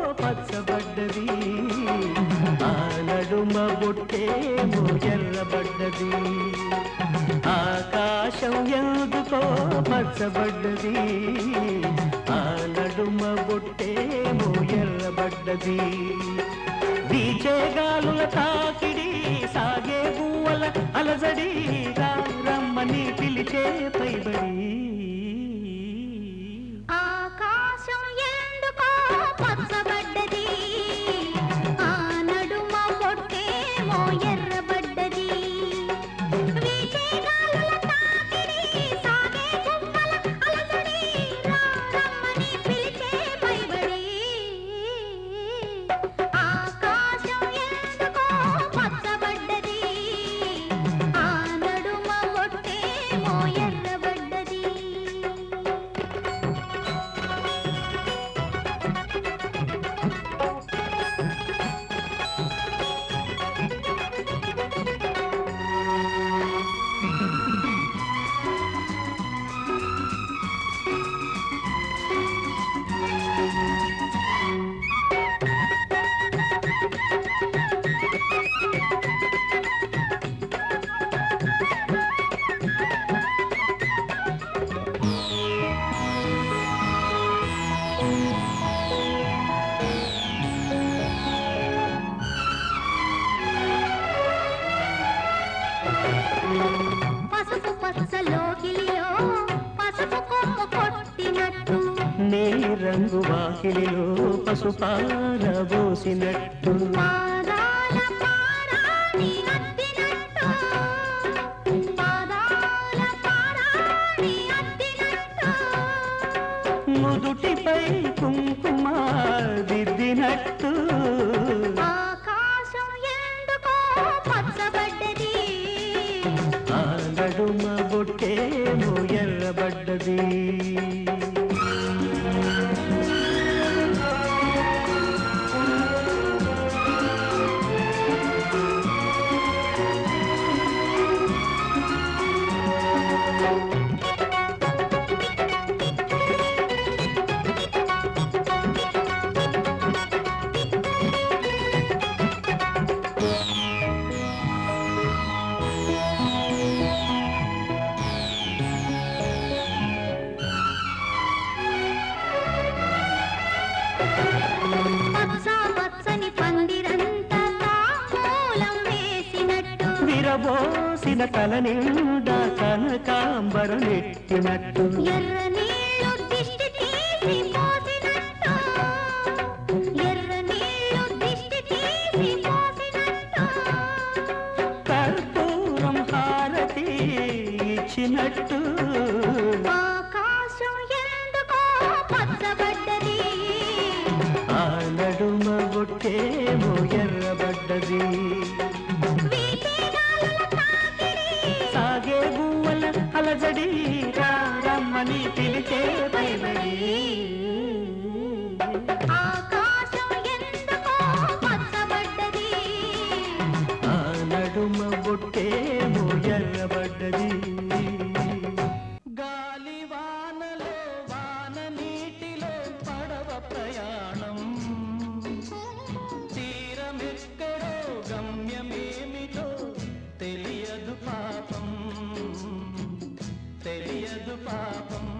పచ్చబడ్డది ఆ నడుమ బొట్టేమో ఎర్రబడ్డది ఆకాశం ఎందుకో పచ్చబడ్డది ఆ నడుమ బొట్టేమో ఎర్రబడ్డది వీచే గాలుల తాకిడి సాగే పువ్వుల అలజడి రమ్మని పిలిచే పైబడి ఆకాశం ఎందుకో పచ్చబడ్డది ఆ నడుమ బొట్టేమో ఎర్రబడ్డది వీచే గాలుల తాకిడి సాగే పువ్వుల అలజడి రమ్మని పిలిచే పైబడి ఆకాశం ఎందుకో పచ్చబడ్డది ఆ నడుమ బొట్టేమో ఎర్రబడ్డది పసుపు పచ్చలోకిలిలో పసుపు కొమ్మ కొట్టినట్టు నీ రంగు వాకిలిలో పసుపారబోసినట్టు పాదాల పారాణి అద్దినట్టు పాదాల పారాణి అద్దినట్టు ముదుటిపై కుంకుమ దిద్దినట్టు ఆకాశం ఎందుకో పచ్చబడ్డది ఆ నడుమ బొట్టేమో ఎర్రబడ్డది పచ్చ పచ్చని పందిరంతా తాంబూలం వేసినట్టు విరబోసిన తల నిండా కనకాంబరం ఎట్టినట్టు ఎర్ర నీళ్ళు దిష్టి తీసి పోసినట్టు ఎర్ర నీళ్ళు దిష్టి తీసి పోసినట్టు కర్పూరం హారతి ఇచ్చినట్టు ఆకాశం ఎందుకో పచ్చబడ్డది ఆ నడుమ బొట్టేమో ఎర్రబడ్డది వీచే గాలుల తాకిడి సాగే పువ్వుల అలజడి రమ్మని పిలిచే పైబడి ఆకాశం ఎందుకో పచ్చబడ్డది ఆ నడుమ బొట్టేమో ఎర్రబడ్డది గాలి వానలో వాన నీటిలో పడవ ప్రయాణం తీరమెక్కడో గమ్యమేమిటో తెలియదు పాపం తెలియదు పాపం